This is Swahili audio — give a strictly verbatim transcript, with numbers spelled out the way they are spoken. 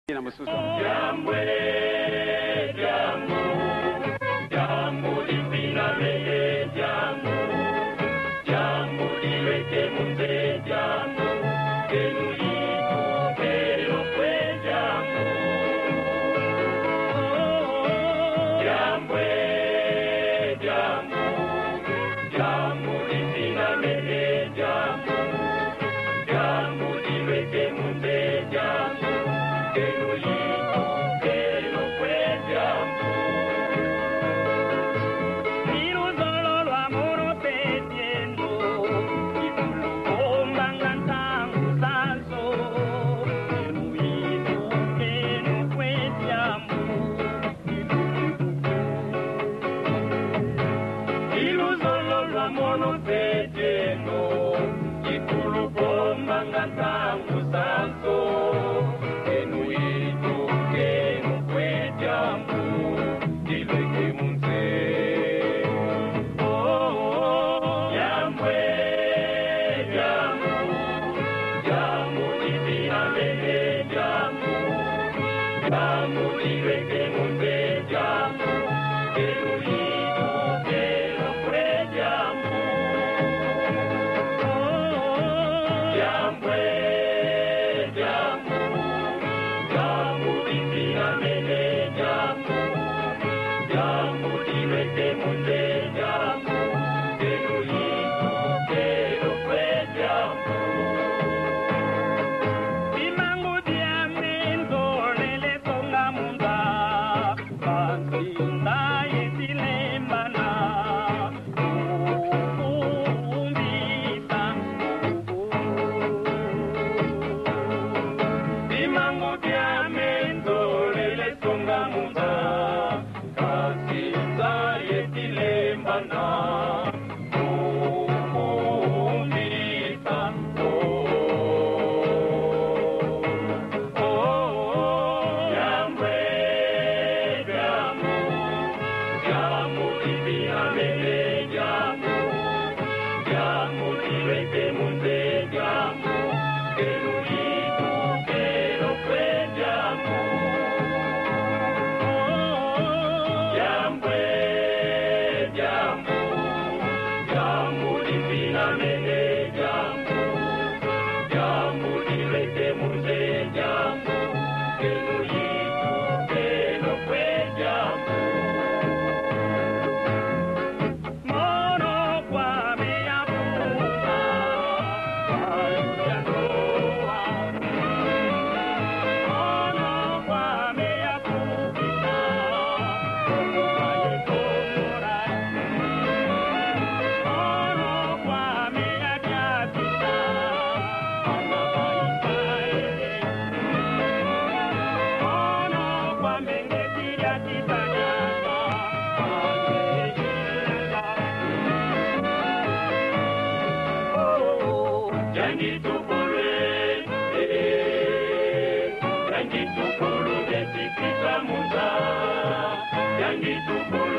Jambo, jambo, jambo lipinamele jambo, jambo liweke munze jambo, enu iko pero kwe jambo. Jambo, jambo, jambo lipinamele jambo, jambo liweke munze jambo, enu iko pero kwe jambo. Mono te lleno y tu lupo mangantango santo enuito que no fue jambu y lo que munse oh jambu jambu jambu y finalmente jambu jambu y lo que munse jambu enuito que no fue jambu. Yangi tu